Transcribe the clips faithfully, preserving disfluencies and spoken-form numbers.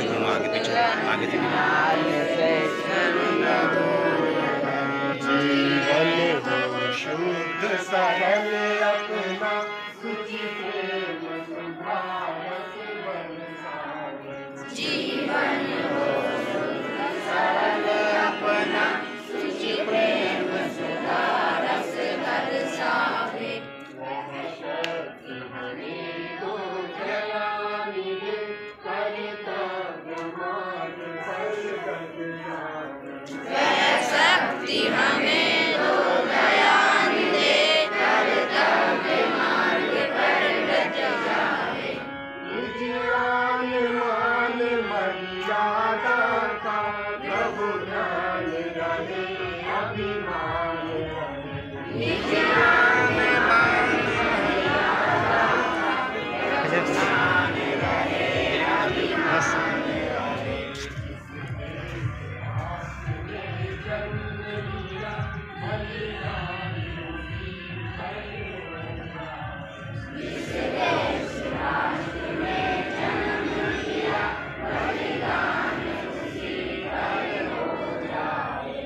घूमो आगे पीछे आगे से जीवन हो शुद्ध सरल अपना सुचि प्रेम सुधारस बरसावे। जीवन हो शुद्ध सरल अपना सुचि प्रेम सुधारस बरसावे। वह शक्ति हमें दो दयानिधि कर्तव्य मार्ग पर गति जावे। वह शक्ति हमें दो दयानिधि कर्तव्य मार्ग पर गति जावे। निज आन मान मर्यादा का प्रभु ध्यान रहे अभिमान रहे। निज आन मान मर्यादा का प्रभु ध्यान रहे अभिमान रहे। जिस देश राष्ट्र में जन्म लिया बलिदान उसी पर हो जाए।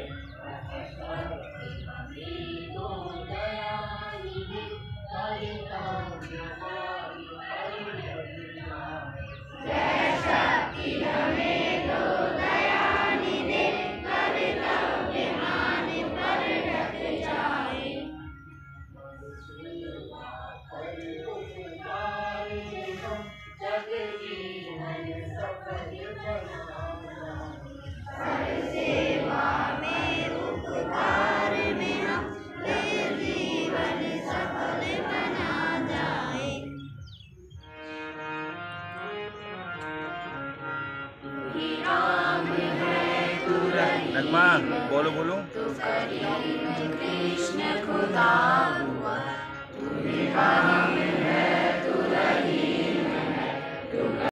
दो दयानिधि कर्तव्य मार्ग पर गति जावे। वह शक्ति हमें दो दयानिधि कर्तव्य मार्ग पर गति जाए। जग जीवन सफल बनाना। हर सेवा में उपकार में हम ये जीवन सफल बना जाए। तू ही राम है तू रहीम नगमा बोलो बोलो तू करीम कृष्ण खुदा हुआ। तू ही राम है तू रहीम है तू